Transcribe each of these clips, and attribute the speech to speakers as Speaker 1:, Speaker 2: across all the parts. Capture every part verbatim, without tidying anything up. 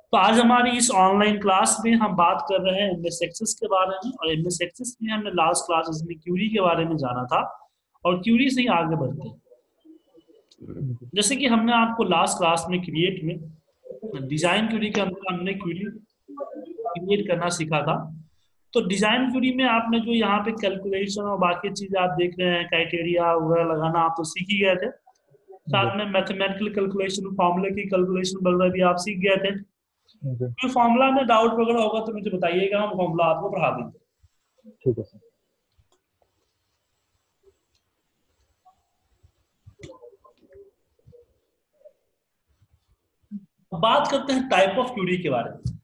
Speaker 1: तो आज हमारी इस ऑनलाइन क्लास में हम बात कर रहे हैं एमएस एक्सेस के बारे में। और एमएस एक्सेस में हमने लास्ट क्लासेस में क्यूरी के बारे में जाना था, और क्यूरी से ही आगे बढ़ते हैं। जैसे कि हमने आपको लास्ट क्लास में क्रिएट में डिजाइन क्यूरी के अंदर हमने क्यूरी क्रिएट करना सीखा था। तो डिजाइन क्यूरी में आपने जो यहाँ पे कैलकुलेशन और बाकी चीजें आप देख रहे हैं, क्राइटेरिया वगैरह लगाना, आप तो सीख ही गए थे।
Speaker 2: जी,
Speaker 1: साथ में मैथमेटिकल कैलकुलेशन, फॉर्मूले की कैलकुलेशन वगैरह भी आप सीख गए थे।
Speaker 2: जी,
Speaker 1: कोई फॉर्मूला में डाउट वगैरह होगा तो मुझे बताइएगा, हम फॉर्मूला आपको पढ़ा देंगे।
Speaker 2: ठीक है सर।
Speaker 1: अब बात करते हैं टाइप ऑफ क्यूरी के बारे में।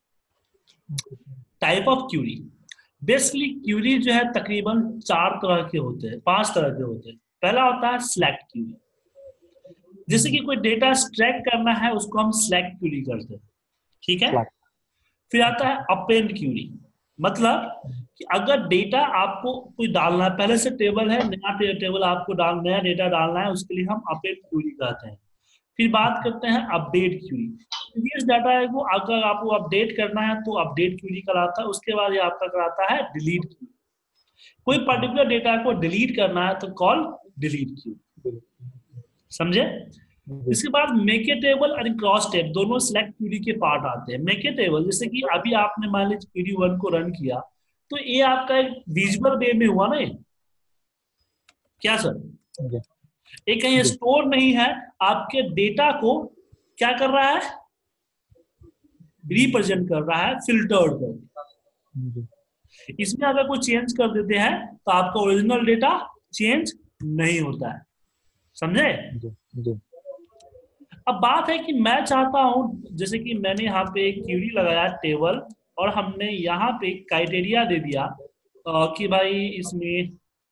Speaker 1: Type of query, basically query जो है तकरीबन चार तरह के होते हैं, पांच तरह के होते हैं। पहला होता है सिलेक्ट क्यूरी। जैसे कि कोई डेटा एक्सट्रैक्ट करना है, उसको हम सिलेक्ट क्यूरी करते हैं, ठीक है।
Speaker 2: फ्लैट।
Speaker 1: फिर आता है अपेंड क्यूरी, मतलब कि अगर डेटा आपको कोई डालना है, पहले से टेबल है, नया टे, टेबल आपको डाल नया डेटा डालना है, उसके लिए हम अपेंड क्यूरी कहते हैं। फिर बात करते हैं अपडेट क्यूरी। प्रीवियस डाटा है वो अगर आपको अपडेट करना है तो अपडेट क्यूरी कराता है। उसके बाद ये आपका कराता है डिलीट क्यूरी। कोई पर्टिकुलर डेटा को डिलीट करना है तो कॉल डिलीट क्यूरी। समझे।
Speaker 2: जी,
Speaker 1: इसके बाद मेके टेबल और क्रॉस टेब दोनों सिलेक्ट क्यूरी के पार्ट आते हैं। मेके टेबल जैसे कि अभी आपने मान लीजिए क्यूरी वन को रन किया, तो ये आपका एक विजुअल वे में हुआ ना ये? क्या सर?
Speaker 2: जी,
Speaker 1: ये कहीं
Speaker 2: जी,
Speaker 1: स्टोर नहीं है, आपके डेटा को क्या कर रहा है, रिप्रेजेंट कर रहा है फिल्टर्ड कर।
Speaker 2: जी,
Speaker 1: इसमें अगर कोई चेंज कर देते हैं तो आपका ओरिजिनल डेटा चेंज नहीं होता है। समझे।
Speaker 2: जी, जी,
Speaker 1: अब बात है कि मैं चाहता हूं, जैसे कि मैंने यहाँ पे एक क्यूरी लगाया टेबल, और हमने यहाँ पे क्राइटेरिया दे दिया अ, कि भाई इसमें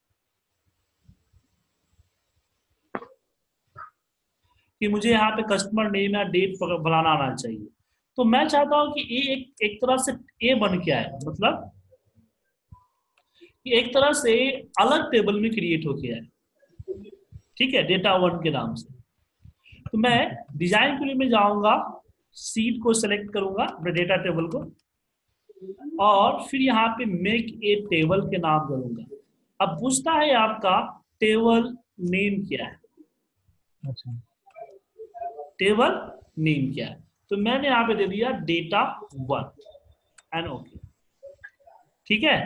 Speaker 1: कि मुझे यहाँ पे कस्टमर नेम या डेट बनाना आना चाहिए। तो मैं चाहता हूँ कि ये एक एक तरह से ए बन के आए, मतलब कि एक तरह से अलग टेबल में क्रिएट होके आए, ठीक है, डेटा वन के नाम से। तो मैं डिजाइन के लिए में जाऊंगा, सीट को सेलेक्ट करूंगा अपने डेटा टेबल को, और फिर यहाँ पे मेक ए टेबल के नाम करूंगा। अब पूछता है आपका टेबल नेम क्या है,
Speaker 2: अच्छा,
Speaker 1: टेबल नेम क्या है। तो मैंने यहाँ पे दे दिया डेटा वन एंड ओके, ठीक है।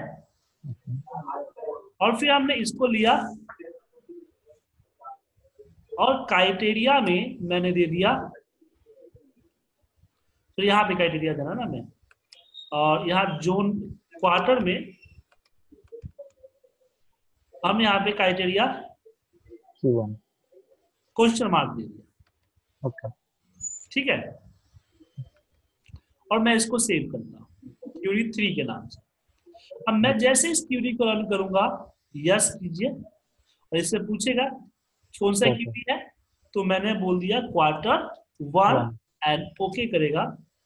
Speaker 1: और फिर हमने इसको लिया, और क्राइटेरिया में मैंने दे दिया, तो यहाँ पे क्राइटेरिया देना ना मैं, और यहाँ जोन क्वार्टर में हम यहाँ पे criteria
Speaker 2: Q one.
Speaker 1: Question mark दे दिया,
Speaker 2: ओके,
Speaker 1: ठीक है। और मैं इसको सेव करता हूँ क्यूरी थ्री के नाम से। अब मैं जैसे इस क्यूरी को रन करूंगा, यस कीजिए, और इससे पूछेगा कौन सा
Speaker 2: ओके,
Speaker 1: क्यूरी है, तो मैंने बोल दिया quarter one
Speaker 2: one.
Speaker 1: And okay करेगा।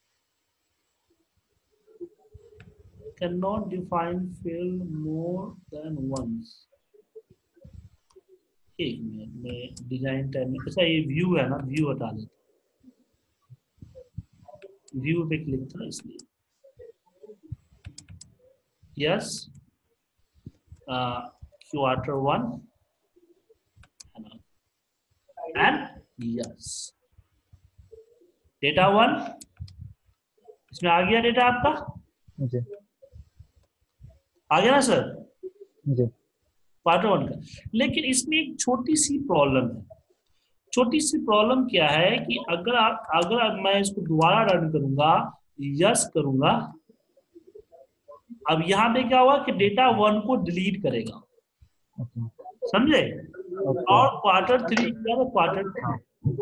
Speaker 1: Can not define field more than once. एक मिनट में डिजाइन टाइम में, अच्छा ये व्यू है ना, व्यू हटा देता, व्यू पे क्लिक था इसलिए। Yes, quarter one and yes data one, इसमें आ गया डेटा आपका,
Speaker 2: जी,
Speaker 1: आ गया ना सर,
Speaker 2: जी,
Speaker 1: क्वार्टर वन का। लेकिन इसमें एक छोटी सी प्रॉब्लम है। छोटी सी प्रॉब्लम क्या है कि अगर आप अगर मैं इसको दोबारा रन करूंगा, यस करूंगा, अब यहाँ पे क्या हुआ कि डेटा वन को डिलीट करेगा,
Speaker 2: ओके,
Speaker 1: समझे।
Speaker 2: ओके,
Speaker 1: और क्वार्टर थ्री किया तो क्वार्टर थ्री,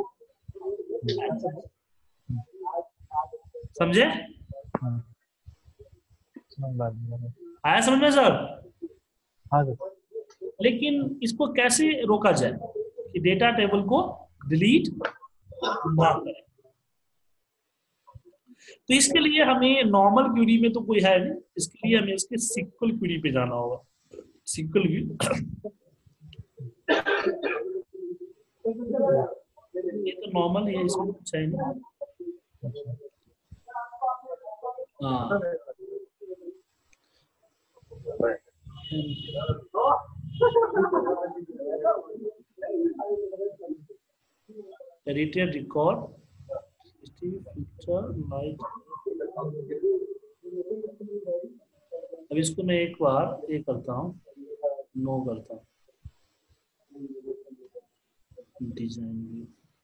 Speaker 1: समझे,
Speaker 2: हाँ, समझ बात है।
Speaker 1: आया समझ में सर।
Speaker 2: हाँ सर।
Speaker 1: लेकिन इसको कैसे रोका जाए कि डेटा टेबल को डिलीट ना करें। तो इसके लिए हमें नॉर्मल क्यूरी में तो कोई है नहीं, इसके लिए हमें इसके सिक्वल क्यूरी पे जाना होगा। सिक्वल क्यूरी ये तो नॉर्मल है, इसमें कुछ है नहीं।
Speaker 2: अच्छा,
Speaker 1: हाँ एडिटेड रिकॉर्ड फीचर लाइक। अब इसको मैं एक बार ये करता हूँ, नो करता हूँ, डिजाइन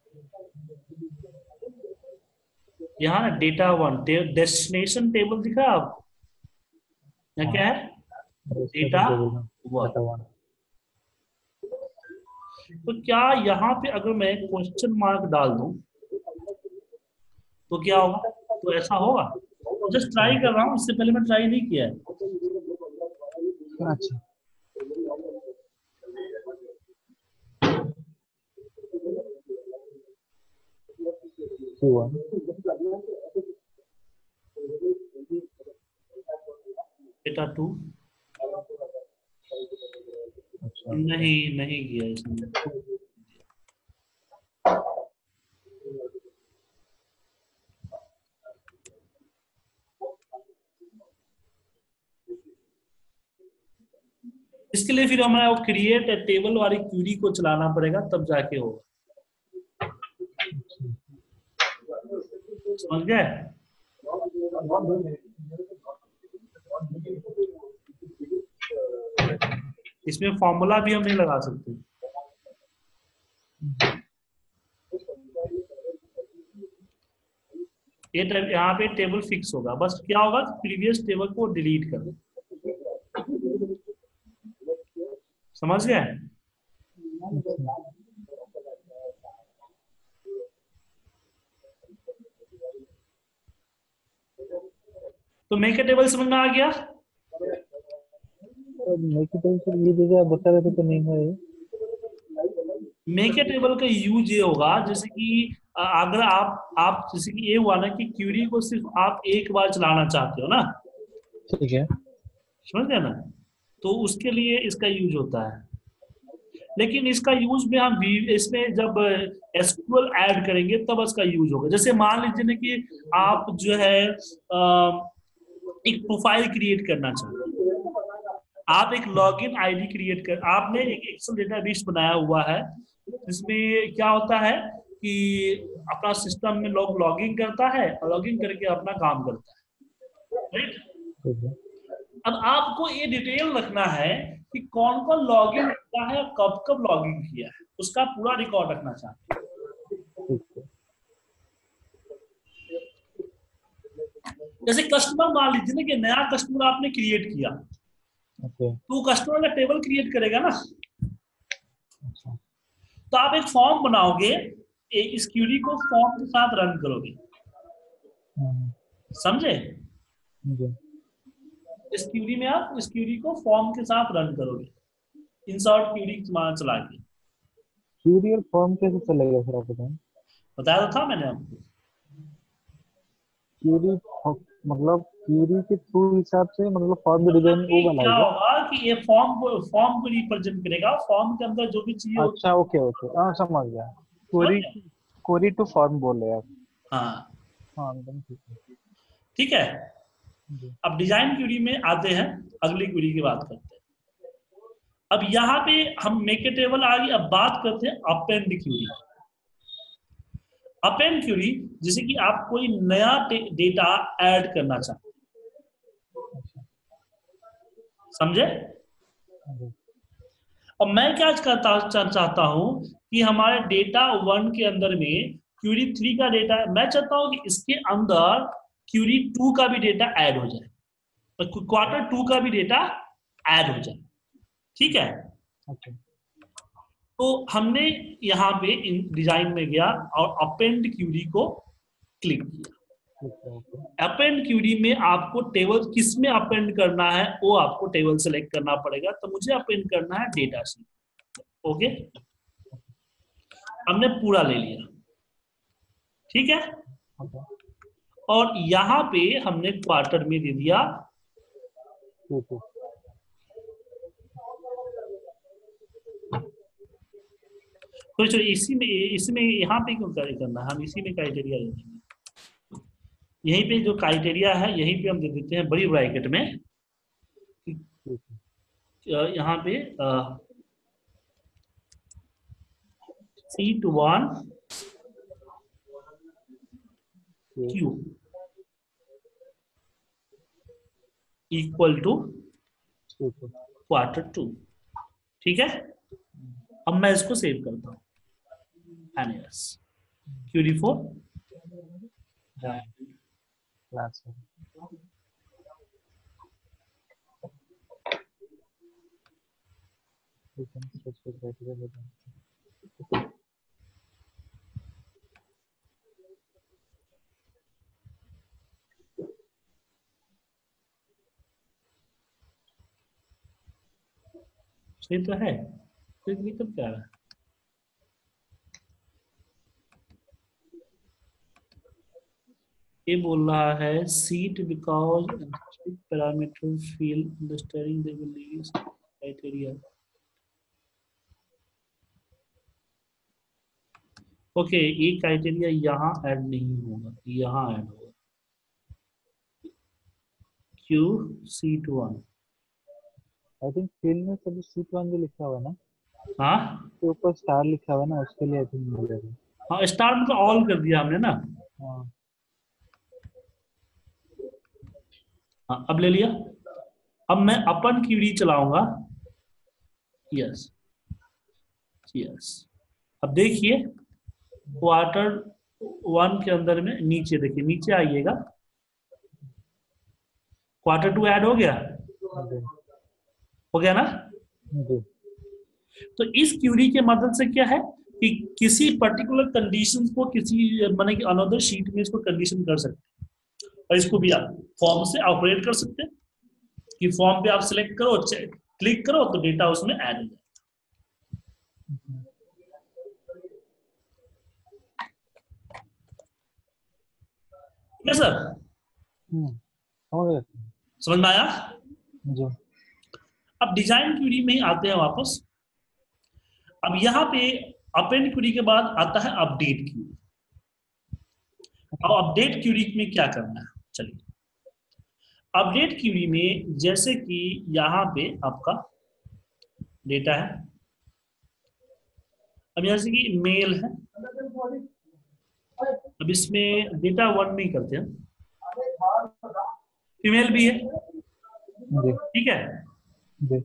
Speaker 1: यहाँ ना डेटा वन डेस्टिनेशन टेबल दिखा आपको, यहाँ क्या है डेटा वन। तो क्या यहाँ पे अगर मैं क्वेश्चन मार्क डाल दूं तो क्या होगा? तो ऐसा होगा? जस्ट ट्राई कर रहा हूँ, इससे पहले मैं ट्राई नहीं किया है।
Speaker 2: अच्छा हुआ
Speaker 1: डेटा टू
Speaker 2: अच्छा
Speaker 1: नहीं नहीं किया इसमें। इसके लिए फिर हमें वो क्रिएट टेबल वाली क्यूरी को चलाना पड़ेगा, तब जाके होगा। समझ गए? इसमें फॉर्मूला भी हम नहीं लगा सकते। ये यहाँ पे टेबल फिक्स होगा, बस क्या होगा प्रीवियस टेबल को डिलीट कर दो। समझ गए? तो मेक ए टेबल समझ में आ गया?
Speaker 2: मेक ए टेबल ये जगह बता रहे थे तो नहीं है ये।
Speaker 1: मेक ए टेबल का यूज ये होगा जैसे कि अगर आप आप जैसे कि ये हुआ ना कि क्यूरी को सिर्फ आप एक बार चलाना चाहते हो ना,
Speaker 2: ठीक है
Speaker 1: समझ गए ना, तो उसके लिए इसका यूज होता है। लेकिन इसका यूज में हम इसमें जब एसक्यूएल ऐड करेंगे तब इसका यूज होगा। जैसे मान लीजिए ना कि आप जो है एक प्रोफाइल क्रिएट करना चाहते हैं, आप एक लॉगिन आईडी क्रिएट कर, आपने एक एक्सेल डेटाबेस बनाया हुआ है जिसमें क्या होता है कि अपना सिस्टम में लोग लॉगिन करता है और लॉगिन करके अपना काम करता है, राइट? अब आपको ये डिटेल रखना है कि कौन कौन लॉगिन किया है, कब कब लॉगिन किया है, उसका पूरा रिकॉर्ड रखना चाहते हैं। जैसे कस्टमर मान लीजिए ना कि नया कस्टमर आपने क्रिएट किया,
Speaker 2: okay.
Speaker 1: तो कस्टमर का टेबल क्रिएट करेगा ना, अच्छा। तो आप एक फॉर्म बनाओगे, इस क्यूरी को फॉर्म के साथ रन करोगे, समझे? इस क्यूरी में आप इस क्यूरी को फॉर्म के साथ रन करोगे, इंसर्ट क्यूरी चला के।
Speaker 2: क्यूरी और फॉर्म कैसे चलेगा सर, आप बताएं?
Speaker 1: बताया तो था मैंने आपको।
Speaker 2: क्यूरी मतलब क्यूरी के थ्रू हिसाब से मतलब फॉर्म डिजाइन वो
Speaker 1: क्या
Speaker 2: बनाएगा
Speaker 1: होगा कि ये फॉर्म को फॉर्म को रिप्रेजेंट करेगा, फॉर्म के अंदर जो भी चाहिए।
Speaker 2: अच्छा ओके ओके हाँ समझ गया, क्वेरी क्वेरी टू फॉर्म बोल रहे आप।
Speaker 1: हाँ
Speaker 2: हाँ एकदम ठीक है
Speaker 1: ठीक है। अब डिजाइन क्यूरी में आते हैं, अगली क्यूरी की बात करते हैं। अब यहाँ पे हम मेक ए टेबल आ गई, अब बात करते हैं अपेंड क्यूरी। अपेंड क्यूरी जैसे कि आप कोई नया डेटा ऐड करना चाहते हैं, समझे? अब मैं क्या करता चाहता हूं कि हमारे डेटा वन के अंदर में क्यूरी थ्री का डेटा है, मैं चाहता हूं कि इसके अंदर क्यूरी टू का भी डेटा ऐड हो जाए, क्वार्टर टू का भी डेटा ऐड हो जाए, ठीक है?
Speaker 2: okay.
Speaker 1: तो हमने यहाँ पे डिजाइन में गया और अपेंड क्यूरी को क्लिक किया। अपेंड क्यूरी में आपको टेबल किस में अपेंड करना है वो आपको टेबल सेलेक्ट करना पड़ेगा, तो मुझे अपेंड करना है डेटा शीट। ओके, हमने पूरा ले लिया, ठीक है? और यहाँ पे हमने क्वार्टर में दे दिया तो इसी में इसमें यहाँ पे क्यों करना है, हम इसी में क्राइटेरिया ले लेंगे। यहीं पे जो क्राइटेरिया है यहीं पे हम दे देते हैं बड़ी ब्रैकेट में कि,
Speaker 2: ठीक है।
Speaker 1: अ, यहाँ पे सीट वन
Speaker 2: ठीक
Speaker 1: क्यू इक्वल टू
Speaker 2: ठीक है।
Speaker 1: Quarter two. ठीक है, अब मैं इसको सेव करता हूँ as query four
Speaker 2: done. Class है। ठीक है, सोच के क्राइटेरिया बता।
Speaker 1: सही तो है, कोई दिक्कत क्या है? ये बोल रहा है sheet because parameter feel understanding they will criteria. Okay, ये क्राइटेरिया यहाँ ऐड नहीं होगा, यहाँ ऐड होगा Q sheet one.
Speaker 2: I think field में सभी सीट वन जो लिखा हुआ है ना,
Speaker 1: हाँ
Speaker 2: के ऊपर स्टार लिखा हुआ है ना, उसके लिए आई थिंक मिलेगा।
Speaker 1: हाँ, स्टार मतलब ऑल कर दिया हमने ना।
Speaker 2: हाँ।
Speaker 1: हाँ, अब ले लिया। अब मैं अपन क्यूरी चलाऊंगा। यस यस, अब देखिए क्वार्टर वन के अंदर में नीचे देखिए, नीचे आइएगा, क्वार्टर टू ऐड हो गया,
Speaker 2: जी
Speaker 1: हो गया ना।
Speaker 2: जी।
Speaker 1: तो इस क्यूरी के मदद से क्या है कि किसी पर्टिकुलर कंडीशन को किसी माने कि अनदर शीट में इसको कंडीशन कर सकते हैं, और इसको भी आप फॉर्म से ऑपरेट कर सकते हैं कि फॉर्म पे आप सिलेक्ट करो, क्लिक करो तो डेटा उसमें ऐड हो जाए। ठीक है सर,
Speaker 2: हम्म, समझ गए।
Speaker 1: समझ में आया?
Speaker 2: जी
Speaker 1: अब डिजाइन क्यूरी में ही आते हैं वापस। अब यहाँ पे अपेंड क्यूरी के बाद आता है अपडेट क्यूरी। अब अपडेट क्यूरी में क्या करना है, चलिए अपडेट क्यूरी में जैसे कि यहाँ पे आपका डेटा है, अब जैसे कि मेल है, अब इसमें डेटा वन में ही करते हैं, फीमेल भी है,
Speaker 2: जी
Speaker 1: ठीक है।
Speaker 2: जी।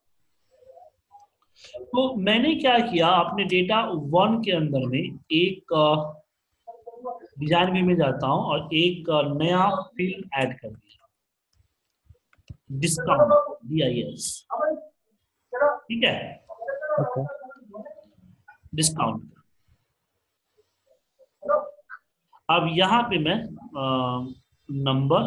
Speaker 1: तो मैंने क्या किया, अपने डेटा वन के अंदर में एक डिजाइन व्यू में जाता हूं और एक अ, नया फील्ड ऐड कर दिया, डिस्काउंट, डी आई एस, ठीक है,
Speaker 2: ओके।
Speaker 1: डिस्काउंट। अब यहाँ पे मैं नंबर,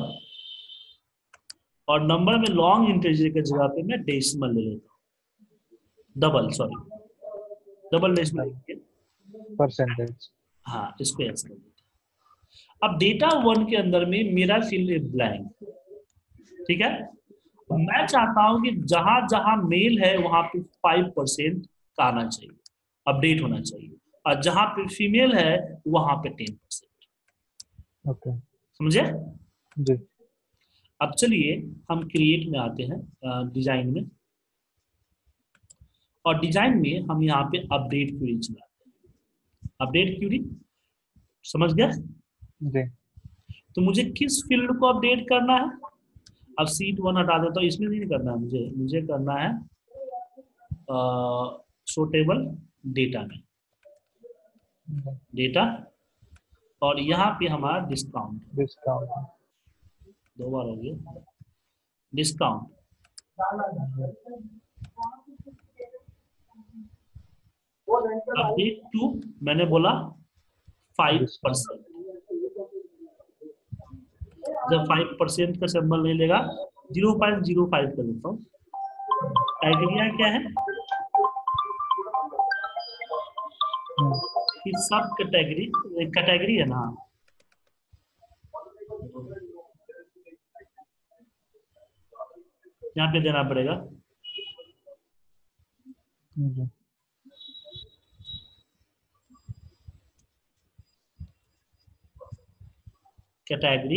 Speaker 1: और नंबर में लॉन्ग इंटीजर की जगह पे मैं डेसिमल ले लेता हूँ, double sorry double decimal
Speaker 2: done.
Speaker 1: लेके,
Speaker 2: परसेंटेज।
Speaker 1: हाँ इसको ऐड कर देता हूँ। अब डेटा वन के अंदर में मेरा फील्ड है ब्लैंक, ठीक है। मैं चाहता हूं कि जहां जहां मेल है वहां पे फाइव परसेंट का आना चाहिए, अपडेट होना चाहिए, और जहां पे फीमेल है वहां पे टेन परसेंट।
Speaker 2: ओके।
Speaker 1: समझे?
Speaker 2: जी
Speaker 1: अब चलिए हम क्रिएट में आते हैं, डिजाइन में, और डिजाइन में हम यहाँ पे अपडेट क्यूरी चलाते हैं। अपडेट क्यूरी समझ गया?
Speaker 2: जी।
Speaker 1: तो मुझे किस फील्ड को अपडेट करना है? अब सीट वन हटा देता हूँ, इसमें नहीं करना है मुझे, मुझे करना है शोटेबल डेटा में, डेटा, और यहाँ पे हमारा डिस्काउंट,
Speaker 2: डिस्काउंट।
Speaker 1: दो बार हो गया डिस्काउंट। अपडेट टू मैंने बोला फाइव
Speaker 2: डिस्काउंट।
Speaker 1: परसेंट जब फाइव परसेंट का सिंबल नहीं लेगा, जीरो पॉइंट जीरो फाइव कर देता हूँ। क्राइटेरिया क्या है कि सब कैटेगरी, कैटेगरी है ना, यहाँ पे देना पड़ेगा
Speaker 2: G
Speaker 1: category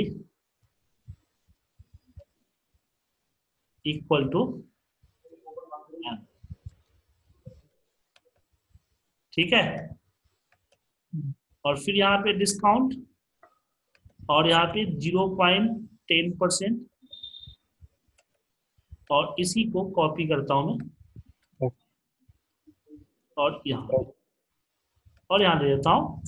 Speaker 1: equal to N, ठीक है। और फिर यहाँ पे डिस्काउंट और यहाँ पे जीरो पॉइंट टेन परसेंट, और इसी को कॉपी करता हूं मैं और यहाँ पे, और यहाँ दे देता हूं,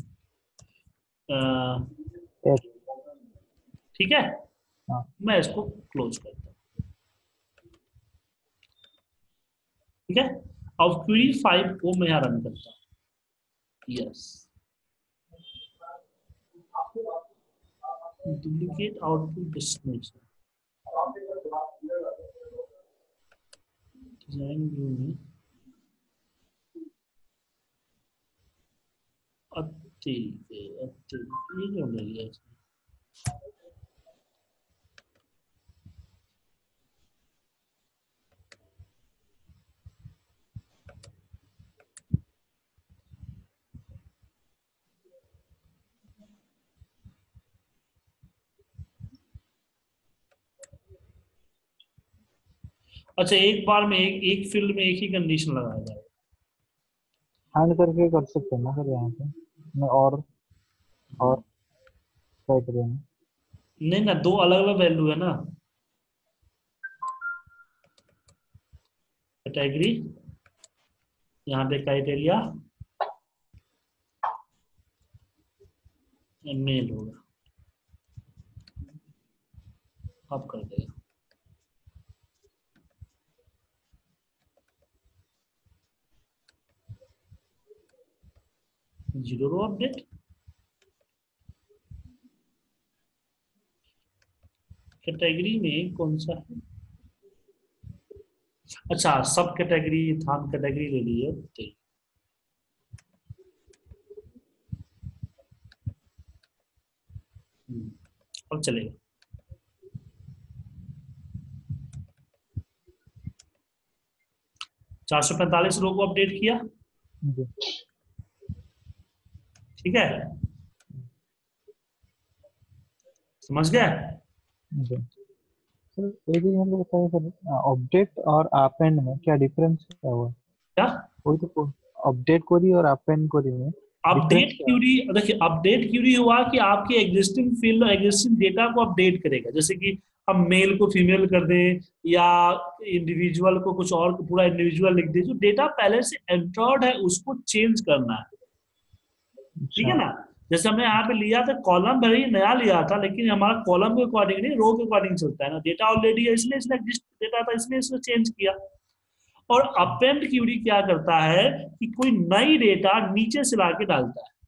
Speaker 1: ठीक है। मैं इसको क्लोज करता हूं, ठीक है। अब क्वेरी फाइव को मैं यहाँ रन करता हूँ, yes, duplicate output destination, design view में ठीक है, ठीक है, ये क्यों ले लिया इसने? अच्छा, एक बार में एक एक फील्ड में एक ही कंडीशन लगाया जाए,
Speaker 2: हैंड करके कर सकते हैं ना सर यहाँ पे मैं, और और क्राइटेरिया में
Speaker 1: नहीं ना, दो अलग अलग वैल्यू है ना, कैटेगरी यहाँ पे क्राइटेरिया मेल होगा, अब कर देगा, जीरो रो अपडेट, कैटेगरी में कौन सा है, अच्छा सब कैटेगरी थाम कैटेगरी ले ली है, ठीक। अब चलेगा, चार सौ पैंतालीस रो को अपडेट किया, ठीक है, समझ गया।
Speaker 2: सर एक ही मतलब बताइए सर, अपडेट और अपेंड में क्या डिफरेंस क्या हुआ?
Speaker 1: क्या
Speaker 2: वही तो, अपडेट क्वेरी और अपेंड क्वेरी में
Speaker 1: अपडेट क्यूरी, देखिए अपडेट क्यूरी हुआ कि आपके एग्जिस्टिंग फील्ड और एग्जिस्टिंग डेटा को अपडेट करेगा, जैसे कि हम मेल को फीमेल कर दें या इंडिविजुअल को कुछ और को पूरा इंडिविजुअल लिख दें, जो डेटा पहले से एंटर्ड है उसको चेंज करना है, ठीक है ना। जैसे हमने यहाँ पे लिया था कॉलम, भले ही नया लिया था लेकिन हमारा कॉलम के अकॉर्डिंग नहीं, रो के अकॉर्डिंग चलता है ना, डेटा ऑलरेडी है इसलिए इसने एग्जिस्ट डेटा था इसमें इसने चेंज किया। और अपेंड क्यूरी क्या करता है कि कोई नई डेटा नीचे से लाके डालता है,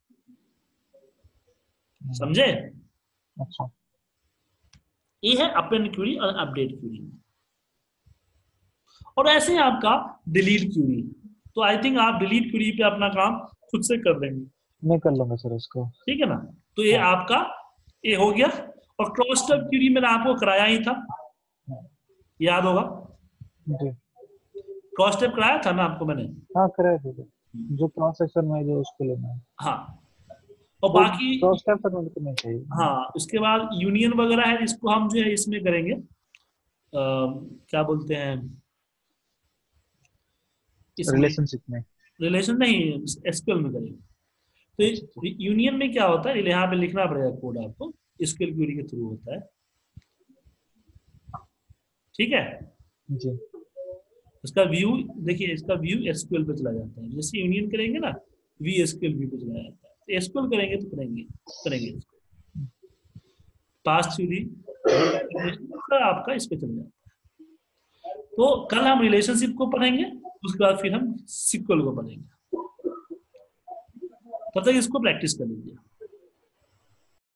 Speaker 1: समझे।
Speaker 2: अच्छा,
Speaker 1: ये है अपेंड क्यूरी और अपडेट क्यूरी। और ऐसे ही आपका डिलीट क्यूरी, तो आई थिंक आप डिलीट क्यूरी पे अपना काम खुद से कर लेंगे,
Speaker 2: मैं कर लूंगा सर इसको,
Speaker 1: ठीक है ना। तो ये
Speaker 2: हाँ।
Speaker 1: आपका ये हो गया। और क्रॉस टैब क्यूरी मैंने आपको कराया ही था, याद होगा,
Speaker 2: जी
Speaker 1: क्रॉस टैब कराया था ना आपको मैंने,
Speaker 2: हाँ कराया था सर, जो क्रॉस सेक्शन में जो उसको लेना है,
Speaker 1: हाँ। और
Speaker 2: तो
Speaker 1: बाकी
Speaker 2: क्रॉस टैब सर मुझे नहीं चाहिए।
Speaker 1: हाँ, उसके बाद यूनियन वगैरह है, इसको हम जो है इसमें करेंगे, आ, क्या बोलते हैं इसमें,
Speaker 2: रिलेशनशिप में,
Speaker 1: रिलेशन नहीं, एसक्यूएल में करेंगे। तो यूनियन में क्या होता है, यहाँ पे लिखना पड़ेगा कोड आपको, एसक्यूएल क्वेरी के थ्रू होता है, ठीक है।
Speaker 2: जी
Speaker 1: इसका व्यू देखिए, इसका व्यू एसक्यूएल पे चला जाता है, जैसे यूनियन करेंगे ना वी एसक्यूएल व्यू पे चला जाता है, तो एसक्यूएल करेंगे तो करेंगे करेंगे इसको, पास्ट क्वेरी आपका इस पे चला जाता है। तो कल हम रिलेशनशिप को पढ़ेंगे, उसके बाद फिर हम सिक्वल को पढ़ेंगे, तब तक इसको प्रैक्टिस कर लीजिए।